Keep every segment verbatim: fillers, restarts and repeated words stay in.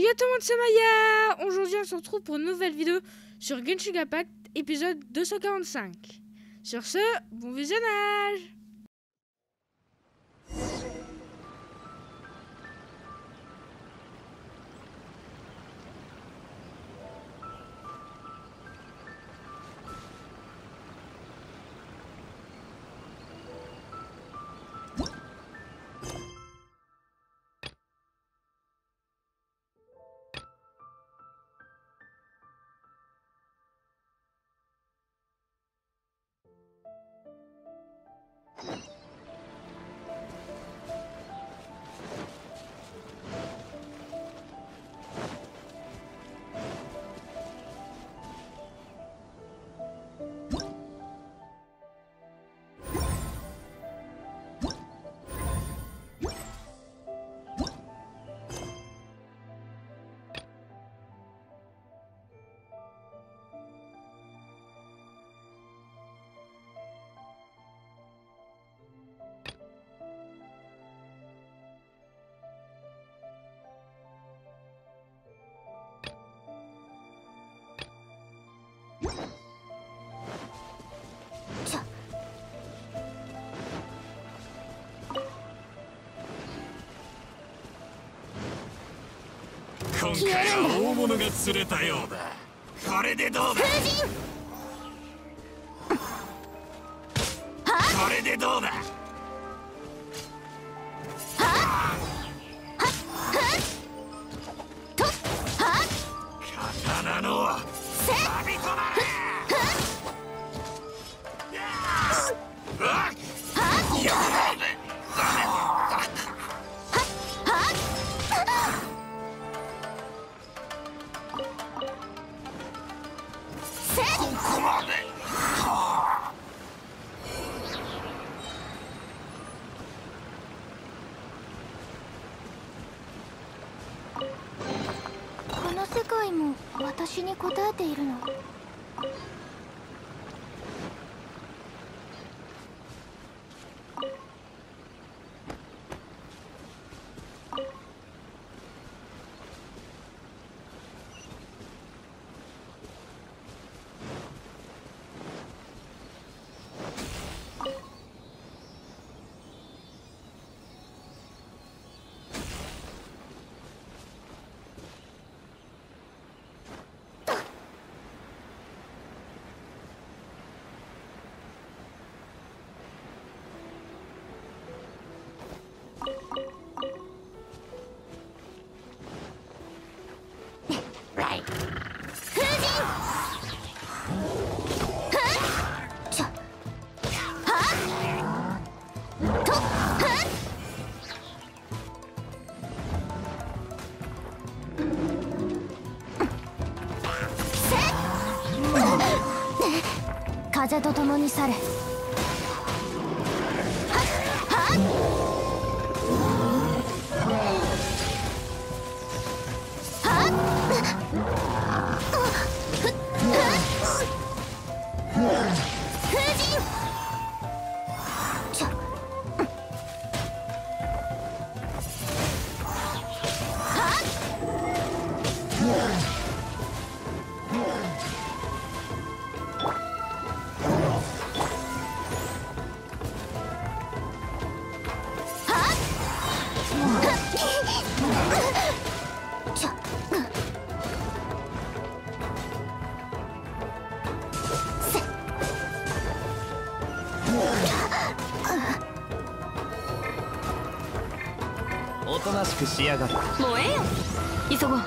Salut à tout le monde, c'est Maya. Aujourd'hui on se retrouve pour une nouvelle vidéo sur Genshin Impact, épisode deux cent quarante-cinq. Sur ce, bon visionnage. 今回は大物が釣れたようだ。これでどうだ。これでどうだ。刀のサビトマレ。 この世界も私に答えているの？風と共に去れ。 おとなしくしやがる。 もうええよ、急ごう。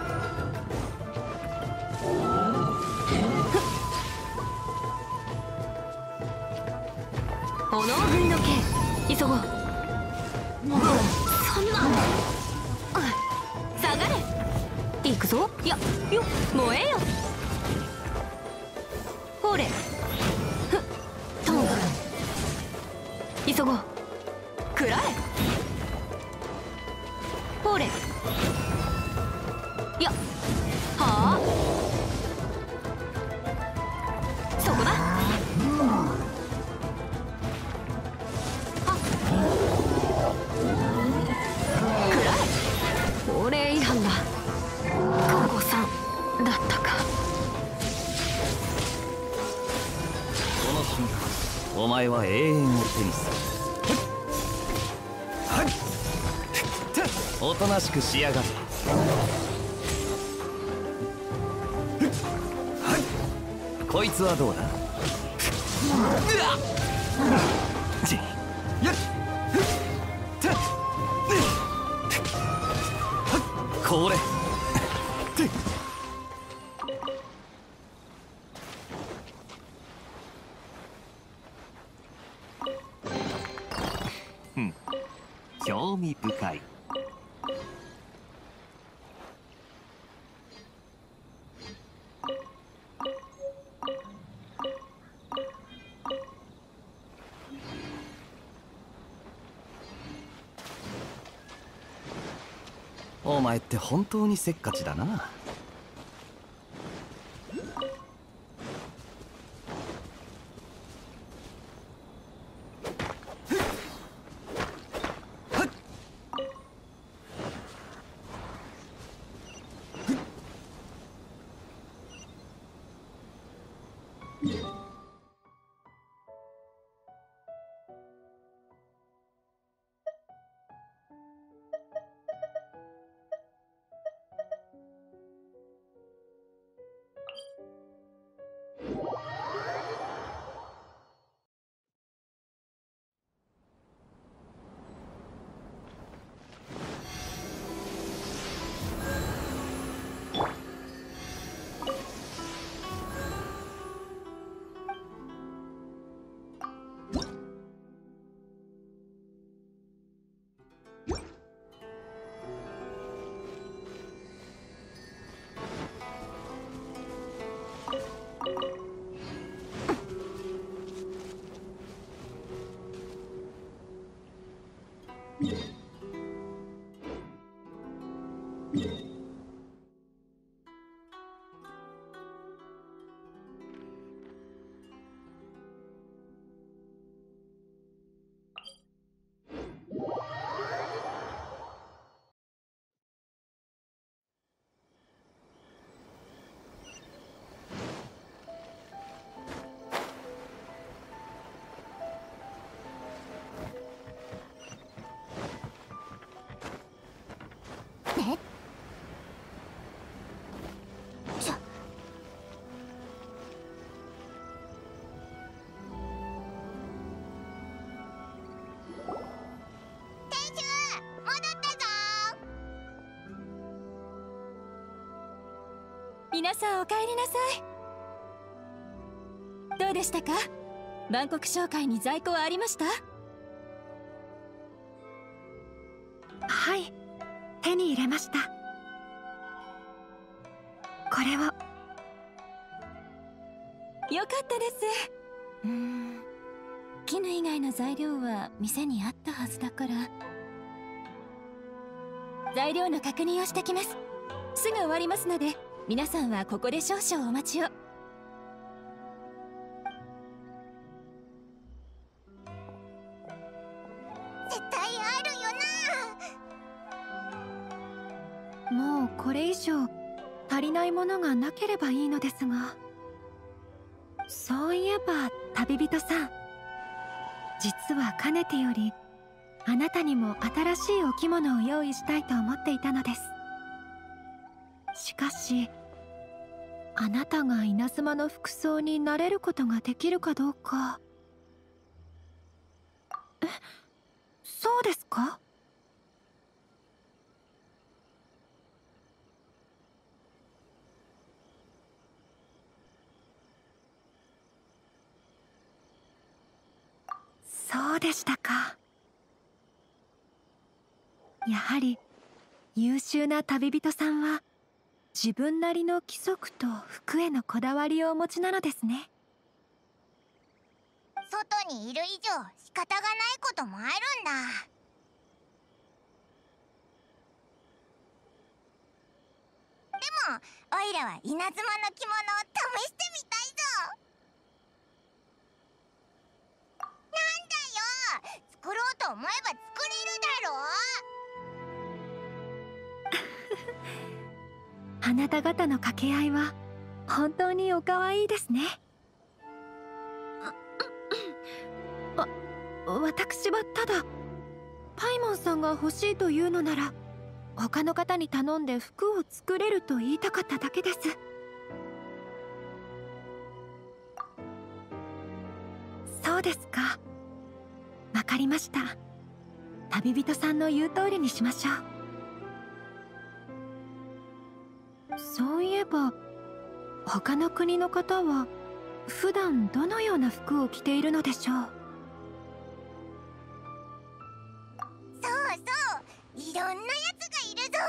炎組の剣、急ごう。もうそんな、下がれ。行くぞ。いやよ、もうええよ。ほれ、ふっとん、急ごう。くらえ。ほれ、いや、はあ、そこだ。あ、くらえ。法令違反だ。 前は永遠を手にする。おとなしくしやがれ。こいつはどうだ。これ興味深い。お前って本当にせっかちだな。 皆さんお帰りなさい。どうでしたか？万国商会に在庫はありました？ はい、手に入れました。これを。 よかったです。うーん、絹以外の材料は店にあったはずだから。材料の確認をしてきます。すぐ終わりますので、皆さんはここで少々お待ちを。 絶対あるよな。もうこれ以上足りないものがなければいいのですが。そういえば旅人さん、実はかねてよりあなたにも新しいお着物を用意したいと思っていたのです。しかしあなたが稲妻の服装になれることができるかどうか。え、そうですか？そうでしたか。やはり優秀な旅人さんは自分なりの規則と服へのこだわりをお持ちなのですね。 外にいる以上仕方がないこともあるんだ。でもオイラは稲妻の着物を試してみたいぞ。なんだよ、作ろうと思えば作れるだろ。 あなた方の掛け合いは本当にお可愛いですね。 私はただパイモンさんが欲しいというのなら他の方に頼んで服を作れると言いたかっただけです。そうですか。わかりました。旅人さんの言う通りにしましょう。そういえば他の国の方は普段どのような服を着ているのでしょう。 そうそう、いろんなやつがいるぞ。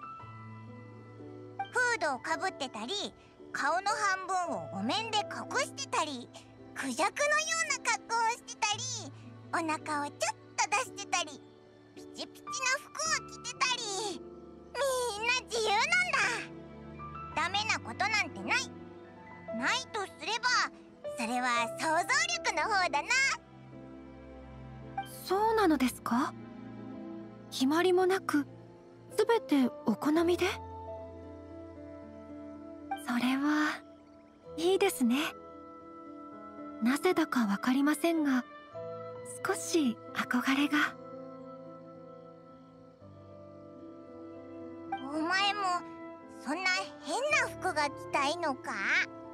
フードをかぶってたり、顔の半分をお面で隠してたり、クジャクのような格好をしてたり、お腹をちょっと出してたり、ピチピチな服を着てたり、みんな自由なんだ。ダメなことなんてない。ないとすれば、それは想像力の方だな。 そうなのですか？決まりもなく全てお好みで？それはいいですね。なぜだかわかりませんが少し憧れが。 お前もそんな変な服が着たいのか？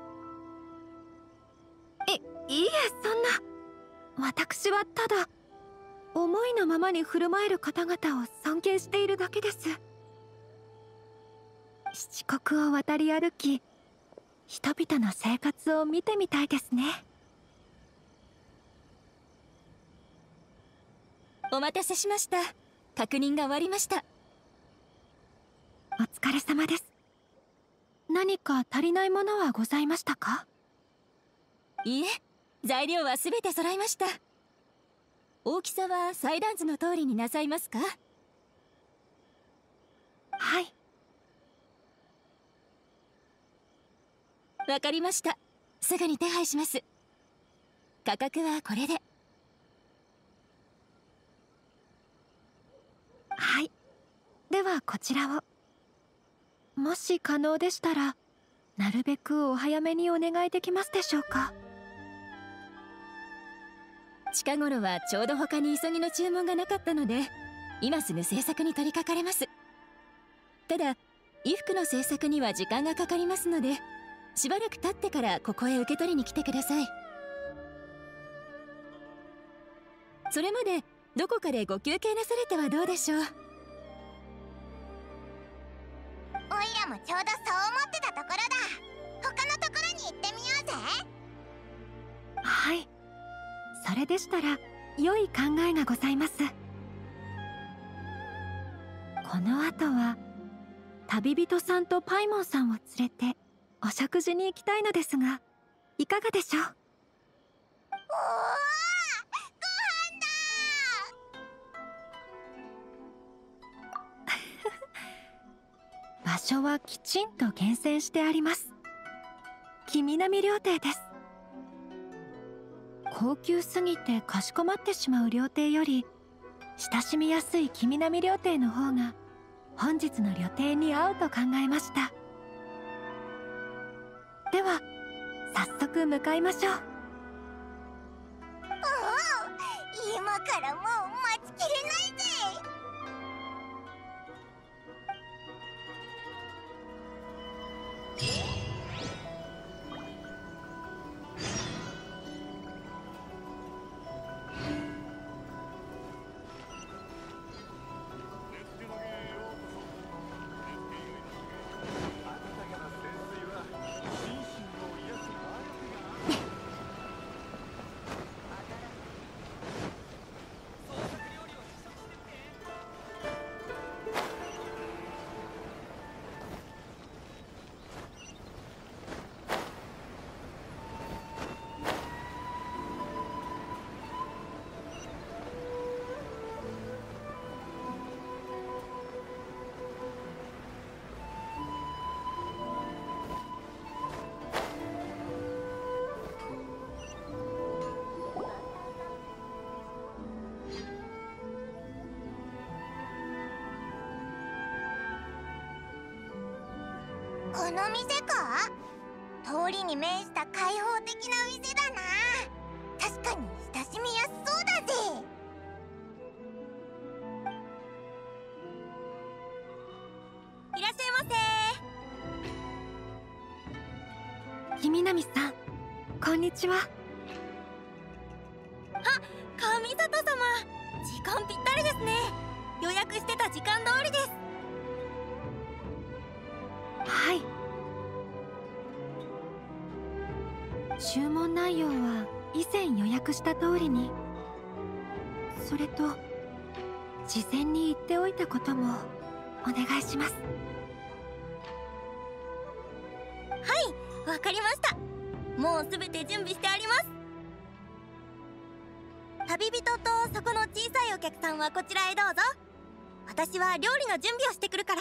いいえ、そんな。私はただ思いのままに振る舞える方々を尊敬しているだけです。七国を渡り歩き人々の生活を見てみたいですね。 お待たせしました。確認が終わりました。 お疲れ様です。何か足りないものはございましたか？ いいえ、材料はすべて揃いました。大きさは祭壇図の通りになさいますか？ はい。 わかりました。すぐに手配します。価格はこれで。 はい。ではこちらを。もし可能でしたらなるべくお早めにお願いできますでしょうか？ 近頃はちょうど他に急ぎの注文がなかったので今すぐ制作に取り掛かれます。ただ衣服の制作には時間がかかりますのでしばらく経ってからここへ受け取りに来てください。それまでどこかでご休憩なされてはどうでしょう。 おいらもちょうどそう思ってたところだ。他のところに行ってみようぜ。 はい。それでしたら良い考えがございます。この後は旅人さんとパイモンさんを連れてお食事に行きたいのですがいかがでしょう？ おー、ご飯だ。 場所はきちんと厳選してあります。君並料亭です。高級すぎてかしこまってしまう料亭より親しみやすい君並料亭の方が本日の旅程に合うと考えました。では早速向かいましょう。 おお、今からもう待ちきれないぜ。この店か？通りに面した開放的な店だな。確かに親しみやすそうだぜ。 滝みなみさん、こんにちは。 あ、神里様、時間ぴったりですね。予約してた時間通りです。 はい。注文内容は以前予約した通りに、それと事前に言っておいたこともお願いします。 はい、わかりました。もうすべて準備してあります。旅人とそこの小さいお客さんはこちらへどうぞ。私は料理の準備をしてくるから。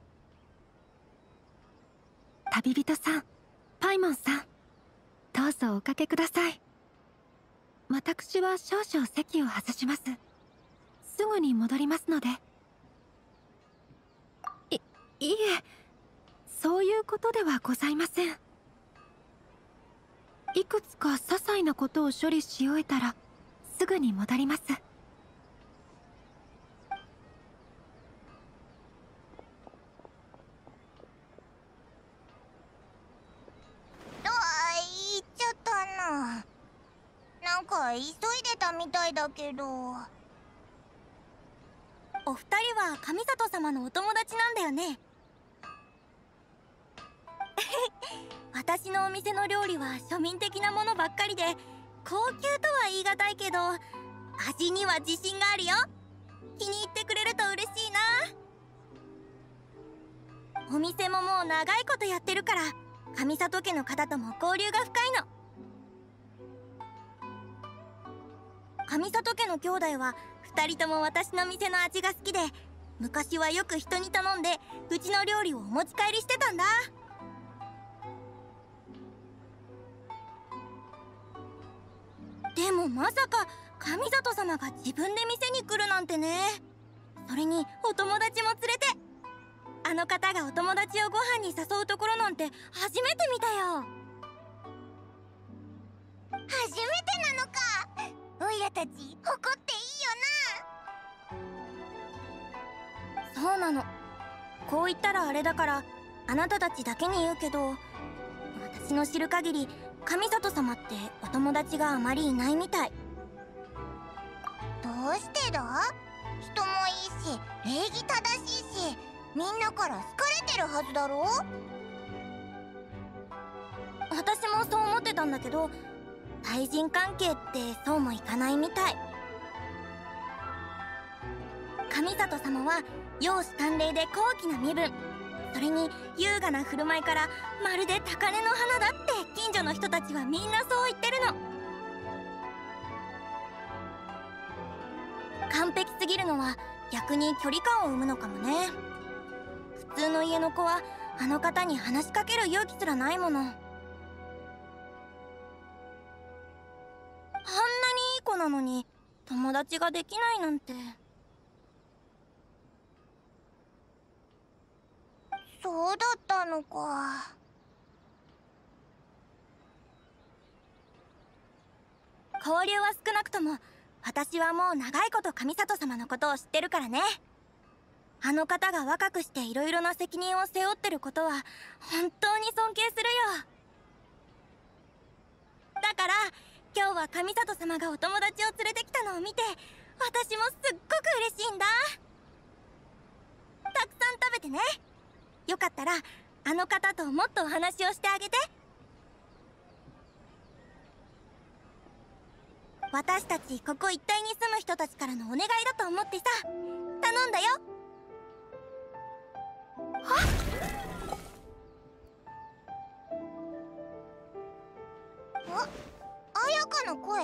旅人さん、パイモンさん、どうぞおかけください。私は少々席を外します。すぐに戻りますので。い、いえ、そういうことではございません。いくつか些細なことを処理し終えたらすぐに戻ります。 なんか急いでたみたいだけど。 お二人は神里様のお友達なんだよね。私のお店の料理は庶民的なものばっかりで高級とは言い難いけど、味には自信があるよ。気に入ってくれると嬉しいな。お店ももう長いことやってるから神里家の方とも交流が深いの。神里家の兄弟はふたりとも私の店の味が好きで、昔はよく人に頼んでうちの料理をお持ち帰りしてたんだ。でもまさか神里様が自分で店に来るなんてね。それにお友達も連れて、あの方がお友達をご飯に誘うところなんて初めて見たよ。 初めてなのか。おいらたち誇っていいよな。そうなの。こう言ったらあれだからあなたたちだけに言うけど、私の知る限り神里様ってお友達があまりいないみたい。 どうしてだ？人もいいし礼儀正しいし、みんなから好かれてるはずだろ。 私もそう思ってたんだけど、対人関係ってそうもいかないみたい。神里様は容姿端麗で高貴な身分、それに優雅な振る舞いからまるで高嶺の花だって近所の人たちはみんなそう言ってるの。完璧すぎるのは逆に距離感を生むのかもね。普通の家の子はあの方に話しかける勇気すらないもの。あんなにいい子なのに友達ができないなんて。 そうだったのか。 交流は少なくとも私はもう長いこと神里様のことを知ってるからね。あの方が若くしていろいろな責任を背負ってることは本当に尊敬するよ。だから今日は神里様がお友達を連れてきたのを見て私もすっごく嬉しいんだ。たくさん食べてね。よかったらあの方ともっとお話をしてあげて。私たちここ一帯に住む人たちからのお願いだと思ってさ、頼んだよ。 はっ。あ、綾香の声？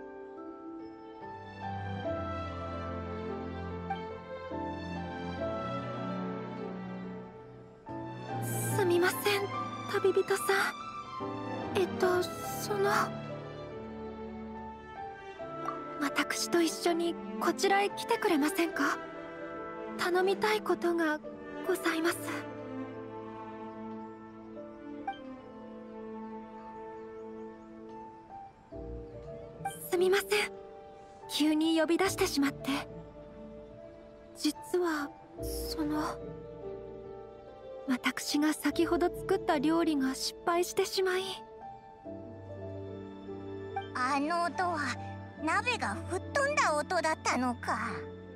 すみません、旅人さん。えっとその私と一緒にこちらへ来てくれませんか？頼みたいことがございます。すみません、急に呼び出してしまって。実はその私が先ほど作った料理が失敗してしまい。 あの音は鍋が吹っ飛んだ音だったのか。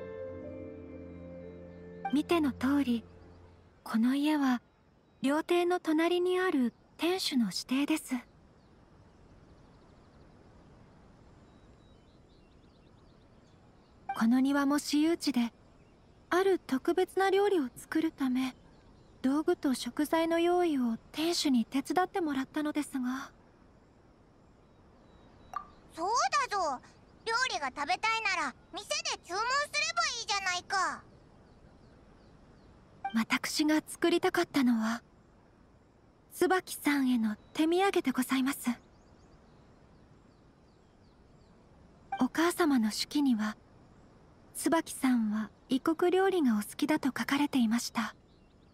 見ての通り、この家は料亭の隣にある店主の指定です。この庭も私有地で、ある特別な料理を作るため道具と食材の用意を店主に手伝ってもらったのですが。 そうだぞ、料理が食べたいなら店で注文すればいいじゃないか。 私が作りたかったのは椿さんへの手土産でございます。お母様の手記には椿さんは異国料理がお好きだと書かれていました。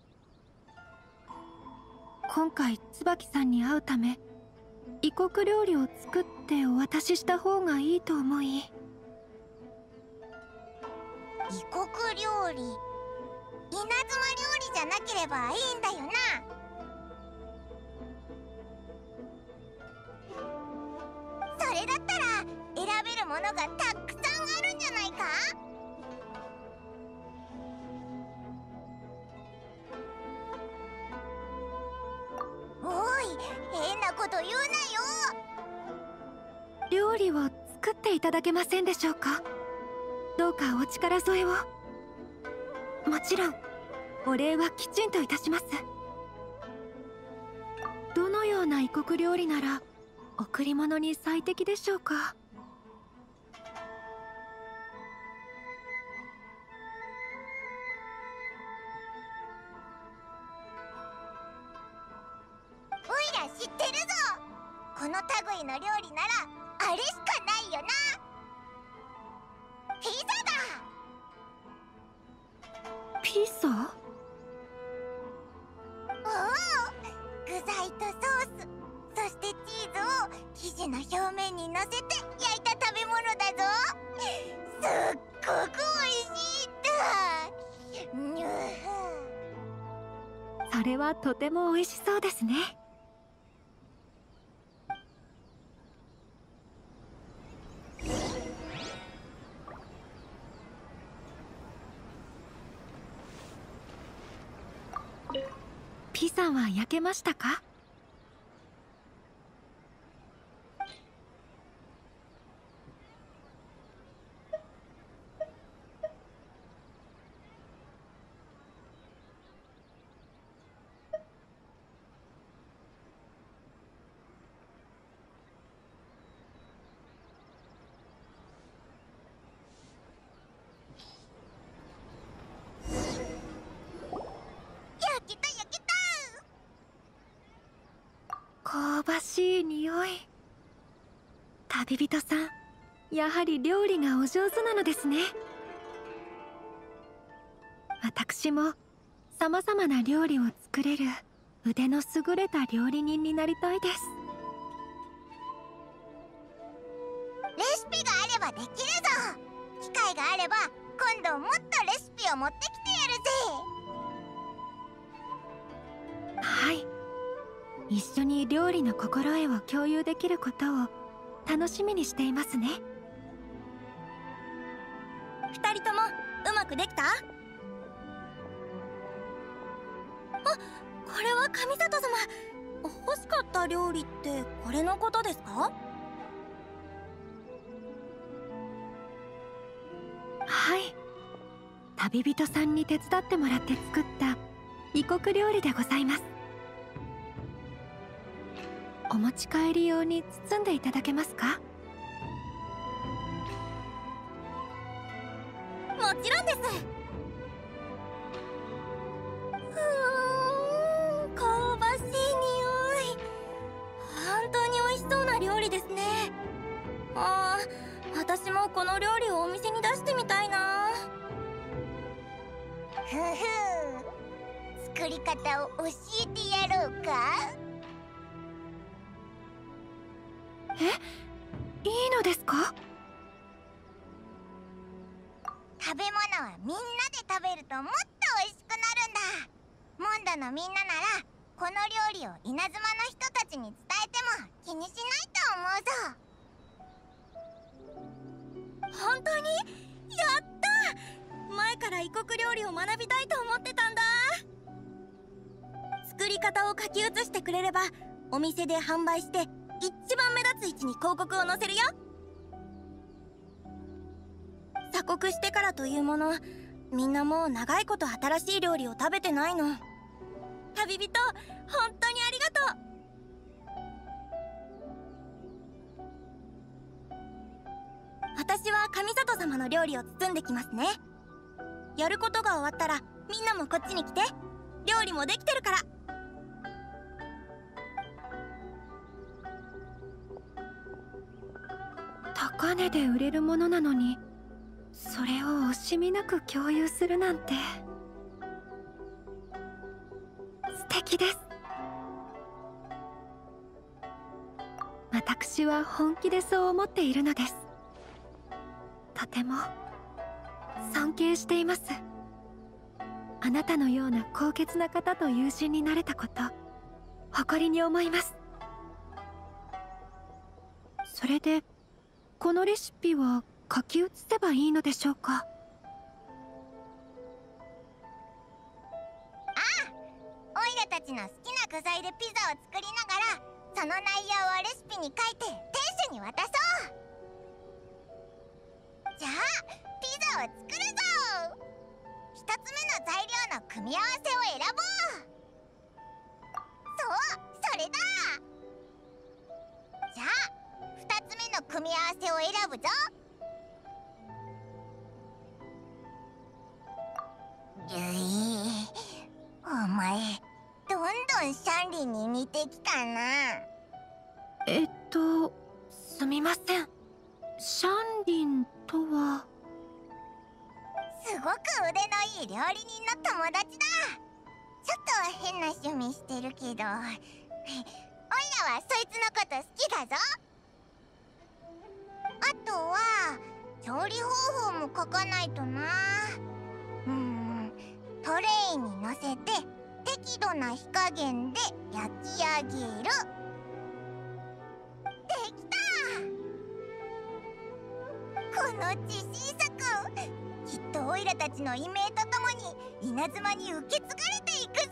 今回椿さんに会うため異国料理を作ってお渡しした方がいいと思い。 異国料理、稲妻料理じゃなければいいんだよな。それだったら選べるものがたくさんあるんじゃないか。おい、変なこと言うなよ。 料理を作っていただけませんでしょうか。どうかお力添えを。もちろんお礼はきちんといたします。どのような異国料理なら贈り物に最適でしょうか。 おいら知ってるぞ。この類の料理ならあれしかないよな。ピザだ。 ピザ？ おお、具材とソース、そしてチーズを生地の表面に乗せて焼いた食べ物だぞ。すっごくおいしいんだ。にゅー。 それはとても美味しそうですね。ピザは焼けましたか？ 焼けた焼けた。 香ばしい匂い。旅人さん、やはり料理がお上手なのですね。私もさまざまな料理を作れる腕の優れた料理人になりたいです。 レシピがあればできるぞ。機会があれば今度もっとレシピを持ってきてやるぜ。 はい、一緒に料理の心得を共有できることを楽しみにしていますね。 二人ともうまくできた？あ、これは上里様。欲しかった料理ってこれのことですか？ はい、旅人さんに手伝ってもらって作った異国料理でございます。お持ち帰り用に包んでいただけますか？ もちろんです。うーん、香ばしい匂い。本当に美味しそうな料理ですね。ああ、私もこの料理をお店に出してみたいな。 ふふ、作り方を教えてやろうか。 え、いいのですか？ 食べ物はみんなで食べるともっと美味しくなるんだ。モンドのみんなならこの料理を稲妻の人たちに伝えても気にしないと思うぞ。 本当に？やった！前から異国料理を学びたいと思ってたんだ。作り方を書き写してくれればお店で販売して一番目立つ位置に広告を載せるよ。鎖国してからというもの、みんなもう長いこと新しい料理を食べてないの。旅人、本当にありがとう。私は神里様の料理を包んできますね。やることが終わったらみんなもこっちに来て。料理もできてるから。 高値で売れるものなのに、それを惜しみなく共有するなんて素敵です。私は本気でそう思っているのです。とても尊敬しています。あなたのような高潔な方と友人になれたこと、誇りに思います。それでこのレシピは書き写せばいいのでしょうか？ ああ、オイラたちの好きな具材でピザを作りながら、その内容をレシピに書いて店主に渡そう。じゃあピザを作るぞ。一つ目の材料の組み合わせを選ぼう。そう、それだ。じゃあ二つ目の組み合わせを選ぶぞ。ゆい、お前どんどんシャンリンに似てきたな。 えっとすみません。シャンリンとは？ すごく腕のいい料理人の友達だ。ちょっと変な趣味してるけど、おいらはそいつのこと好きだぞ。あとは調理方法も書かないとな。うーん、トレイに乗せて適度な火加減で焼き上げる。できた。この自信作、きっとオイラたちの異名とともに稲妻に受け継がれていくぞ。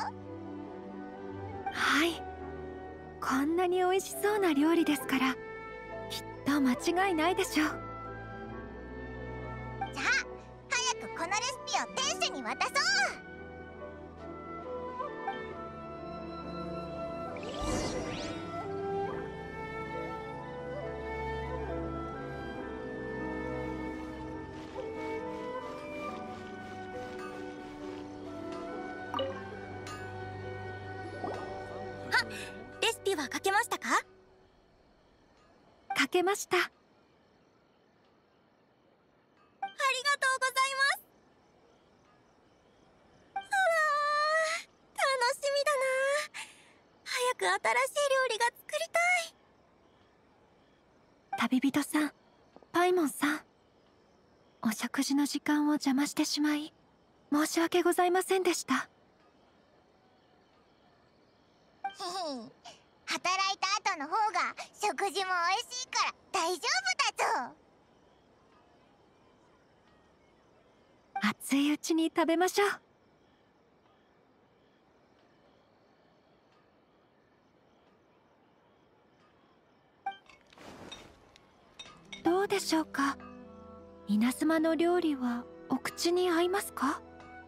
はい、こんなに美味しそうな料理ですからきっと間違いないでしょう。 じゃあ早くこのレシピを店主に渡そう。 レシピは書けましたか？ 書けました。 ありがとうございます。うわー、楽しみだな。早く新しい料理が作りたい。 旅人さん、パイモンさん、お食事の時間を邪魔してしまい申し訳ございませんでした。 へへ、働いた後の方が食事も美味しいから大丈夫だぞ。 熱いうちに食べましょう。どうでしょうか？稲妻の料理はお口に合いますか？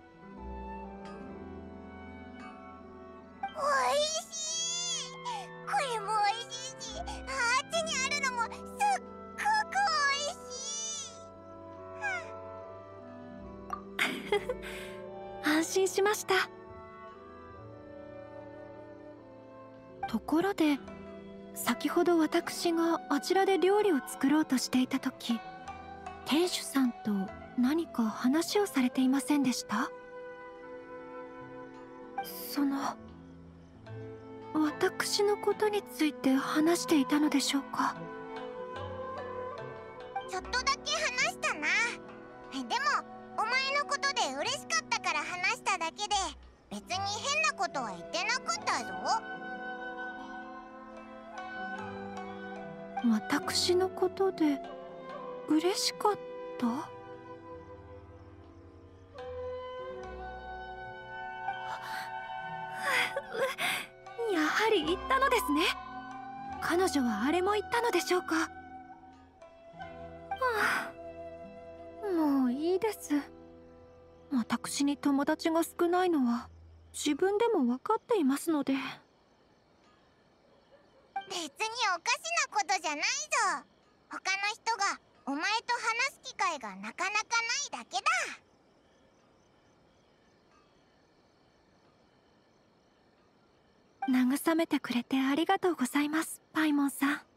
おいしい。これもおいしいし、あっちにあるのもすっごくおいしい。 安心しました。ところで先ほど私があちらで料理を作ろうとしていた時、店主さんと何か話をされていませんでした？その私のことについて話していたのでしょうか？ ちょっとだけ話したな。でもお前のことで嬉しかったから話しただけで、別に変なことは言ってなかったぞ。 私のことで嬉しかった？やはり言ったのですね。彼女はあれも言ったのでしょうか。はあ、もういいです。私に友達が少ないのは自分でも分かっていますので。 別におかしなことじゃないぞ。他の人がお前と話す機会がなかなかないだけだ。 慰めてくれてありがとうございます、パイモンさん。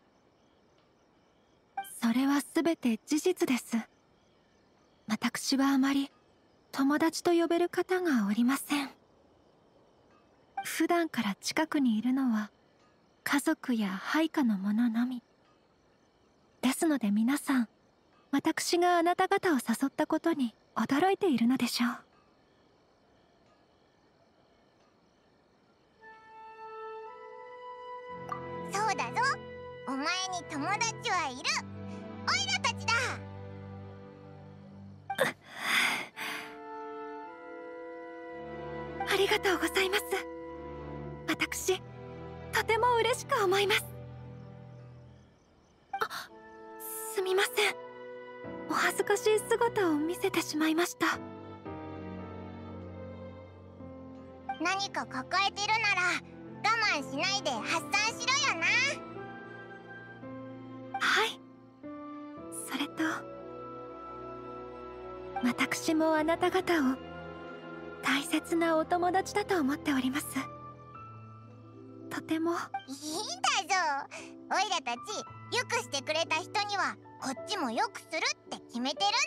それは全て事実です。私はあまり友達と呼べる方がおりません。普段から近くにいるのは家族や配下の者のみですので、皆さん私があなた方を誘ったことに驚いているのでしょう。 そうだぞ、お前に友達はいる。オイラたちだ。 ありがとうございます。私とても嬉しく思います。あ、すみません。お恥ずかしい姿を見せてしまいました。 何か抱えてるなら我慢しないで発散しろよな。 はい。それと私もあなた方を大切なお友達だと思っております。とても。いいんだぞ。オイラたちよくしてくれた人にはこっちもよくするって決めてるん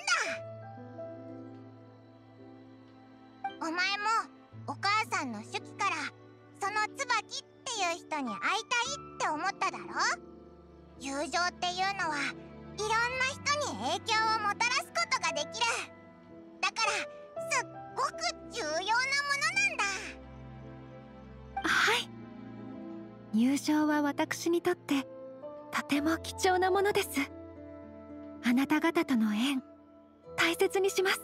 だ。お前もお母さんの手記からその椿っていう人に会いたいって思っただろ。友情っていうのはいろんな人に影響をもたらすことができる。だからすっごく重要なものなんだ。 はい。友情は私にとってとても貴重なものです。あなた方との縁大切にします。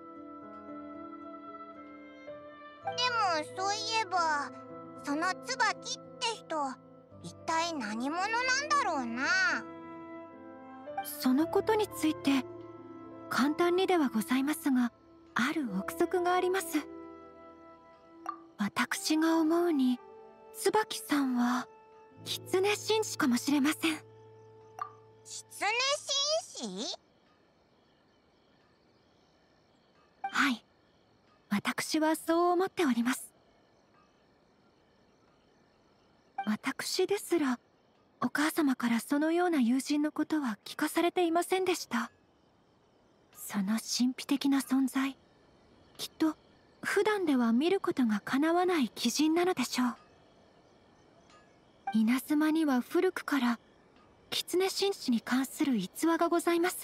でもそういえばその椿って人一体何者なんだろうな。 そのことについて簡単にではございますが、ある憶測があります。私が思うに椿さんは狐紳士かもしれません。 狐紳士？ はい、私はそう思っております。私ですらお母様からそのような友人のことは聞かされていませんでした。その神秘的な存在、きっと普段では見ることがかなわない奇人なのでしょう。稲妻には古くから狐紳士に関する逸話がございます。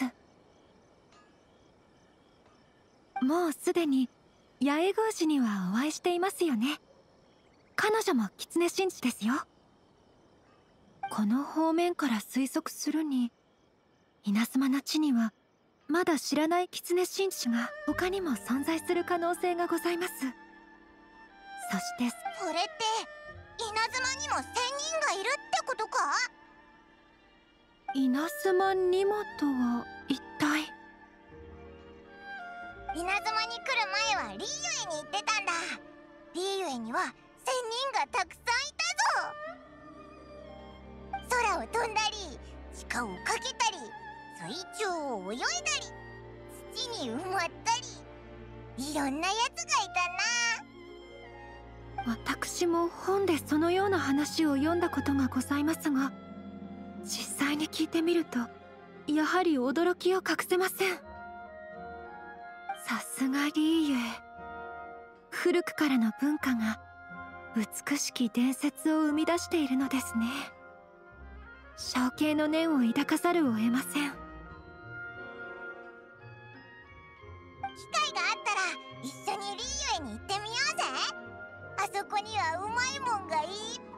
もうすでに八重宮司にはお会いしていますよね。彼女も狐紳士ですよ。この方面から推測するに、稲妻の地にはまだ知らない狐紳士が他にも存在する可能性がございます。そしてそれって稲妻にも仙人がいるってことか？ 稲妻にもとは一体？ 稲妻に来る前はリーユエに行ってたんだ。リーユエには仙人がたくさんいたぞ。空を飛んだり地下をかけたり水中を泳いだり土に埋まったり、いろんなやつがいたな。 私も本でそのような話を読んだことがございますが、実際に聞いてみるとやはり驚きを隠せません。さすがリーユエ、古くからの文化が美しき伝説を生み出しているのですね。承継の念を抱かざるを得ません。 機会があったら一緒にリーユエに行ってみようぜ。あそこにはうまいもんがいっぱい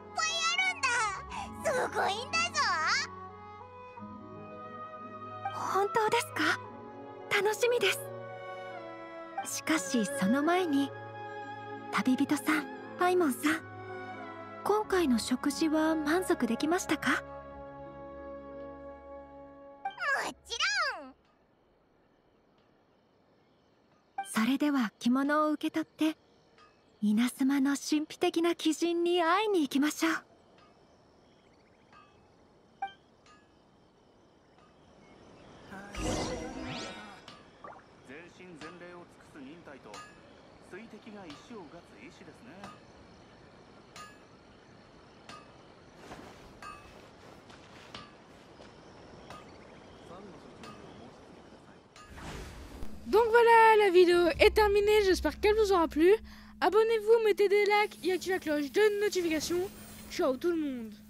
あるんだ。すごいんだぞ。 本本当ですか？楽しみです。しかしその前に、旅人さん、パイモンさん、今回の食事は満足できましたか？ もちろん。 それでは着物を受け取って稲妻の神秘的な鬼神に会いに行きましょう。 全身全霊を尽くす忍耐と水滴が石をうがつ意志ですね。 Donc voilà, la vidéo est terminée, j'espère qu'elle vous aura plu. Abonnez-vous, mettez des likes et activez la cloche de notification. Ciao tout le monde.